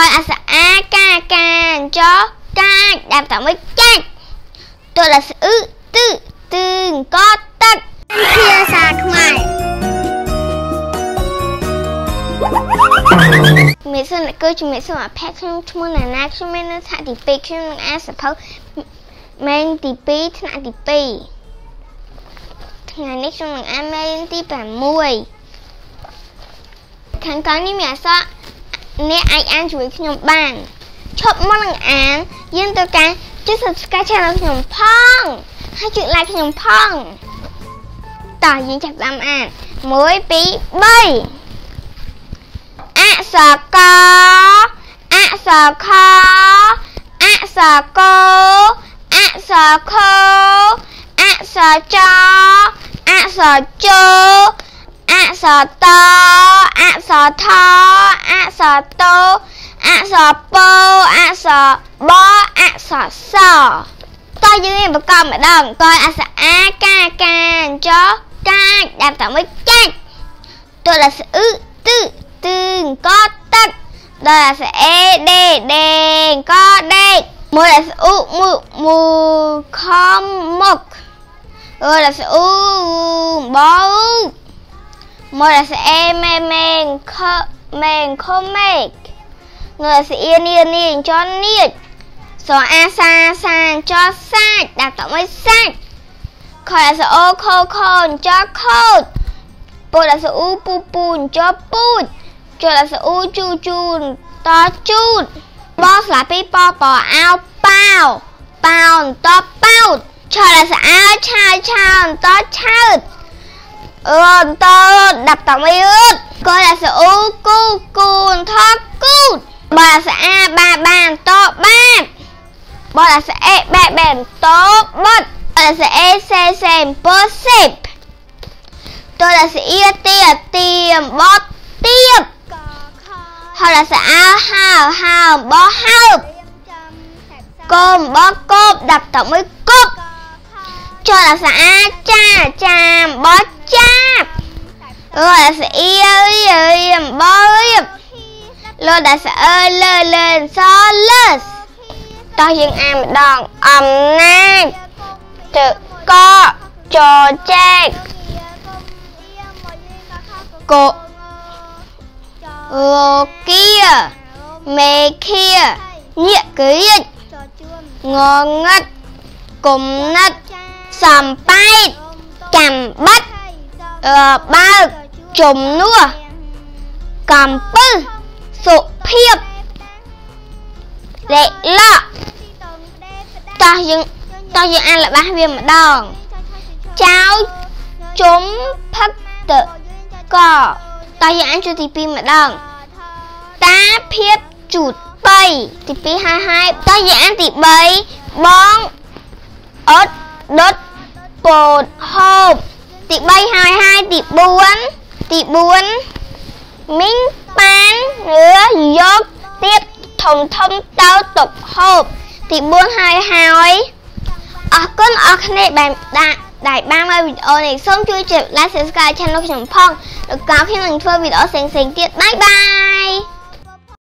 អាសាអាកាកាចកាចដាក់តាមមួយចាច់តើស្អ៊ឺទឺទឺកទឹកភាសាខ្មែរមេសិនគឺជំរាបសួរអាផែខ្ញុំឈ្មោះណានាខ្ញុំមាននៅថ្នាក់ទី2ខ្ញុំនឹងអានសភៅម៉េងទី2ថ្នាក់ទី2ថ្ងៃនេះខ្ញុំនឹងអានម៉េងទី6ខាងក្រោយនេះមានអក្សរអ្នកអាចអានជួយខ្ញុំបានឈប់មុននឹងអានយើងត្រូវការចុច Subscribe Channel ខ្ញុំផងហើយចុច Like ខ្ញុំផងតោះយើងចាប់ផ្ដើមអាន1 2 3អក្សរកអក្សរខអក្សរកអក្សរខអក្សរចអក្សរជអក្សរតអក្សរថអក្សរតអក្សរពអក្សរបអក្សរសតើយើងបង្កប់ម្ដងកអក្សរអាកាកាចកាចដាក់តាមមួយចាច់តើស្អ៊ឺទឺទឺកទឹកដល់ស្អេដេដេកដេកមួយស្អ៊ូមូខំមុខដល់ស្អ៊ូបោមួយស្អេមេងខមេងខមេកងើស្អៀនីចននៀចសអាសាសាចសាច់ដាក់តាមមួយសាច់ខសអូខខចខូចពូសអ៊ូពូចពូចចសអ៊ូជូតជូតបស្លាពីពអោប៉ោតប៉ោតឆសអោឆៅតឆើតតដាក់តាមមួយអឺតកសអ៊ូគូនថគូតបាសអាបានតបាតបសអេបែនតបត់សអេសេពសិបតសអ៊ីទៀមបត់ទៀបហើយសអោហៅបោហើបកុំបោកបដាក់តាមមួយគប់ចលសអាចាមបោចាប់សអ៊ីបោរៀបលោដាសអើលើសលើសតោះយើងអានម្ដងអំណាចតកចចែកកអូគៀមេឃាញាក់ក្រៀចងងឹតគុំនិតសំបែតចាំបាត់បើកជំនួសកំពឹសសុភាពលេឡកតោះយើងអានរបស់វាម្ដងចៅជុំផឹកតកតោះយើងអានជួរទី2ម្ដងតាភាពជូត3ទី2ហើយតោះយើងអានទី3បងអត់ដុតពោតហូបទី3ហើយទី4មីងប៉ានឬយកទៀតធំទៅទុកហូបទី4ហើយអរគុណអរគ្នាដែលបានមើលវីដេអូនេះសូមជួយចុច Like Subscribe Channel ខ្ញុំផងដល់ក្រោយខ្ញុំនឹងធ្វើវីដេអូផ្សេងៗទៀតបាយ